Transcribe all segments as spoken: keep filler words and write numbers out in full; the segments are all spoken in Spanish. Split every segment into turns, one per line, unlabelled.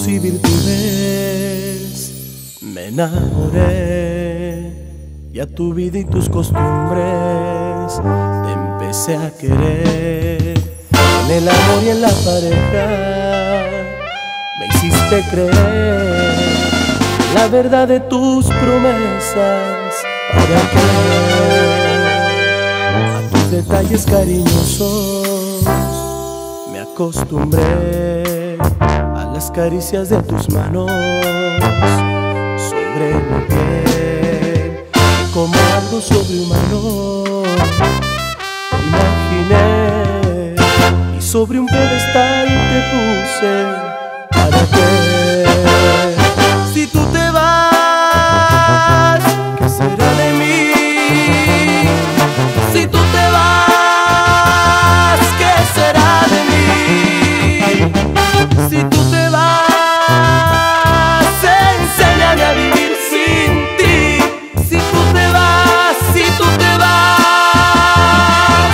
y virtudes me enamoré, y a tu vida y tus costumbres te empecé a querer. En el amor y en la pareja me hiciste creer la verdad de tus promesas. ¿Para qué? A tus detalles cariñosos me acostumbré, a las caricias de tus manos sobre mi piel. Como algo sobrehumano imaginé, y sobre un pedestal te puse. ¿Para qué? Si tú te vas, ¿qué será de mí? Si tú te vas, ¿qué será de mí? Si tú te vas, enséñame a vivir sin ti. Si tú te vas, si tú te vas.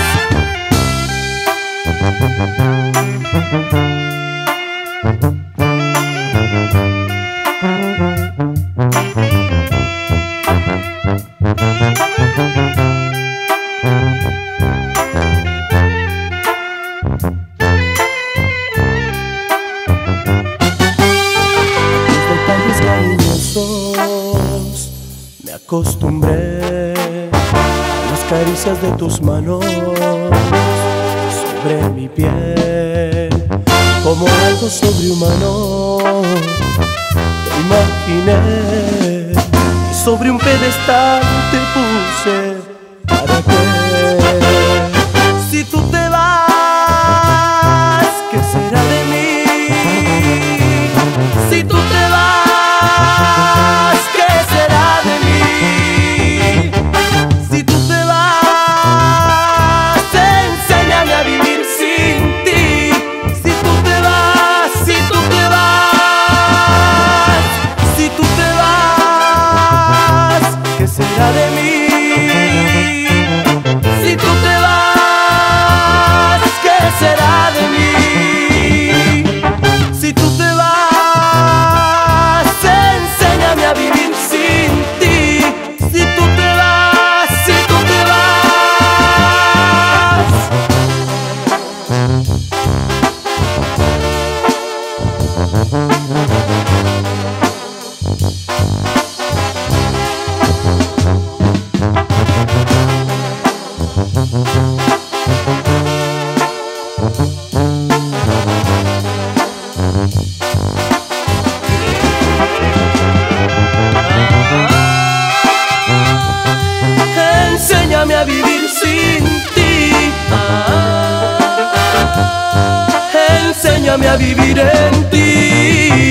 Me acostumbré a las caricias de tus manos sobre mi piel. Como algo sobrehumano te imaginé, y sobre un pedestal te puse. ¿Para qué? Si tú te vas, ¿qué será de mí? Si tú te vas, ¿qué será de mí? Si tú te vas, enséñame a vivir sin ti. Si tú te vas, si tú te vas. Si tú te vas, ¿qué será de mí? Si tú te vas, ¿qué será de mí? Si tú te vas, enséñame a vivir sin ti. Si tú te vas, si tú te vas. Enséñame a vivir sin ti. Enséñame a vivir en ti.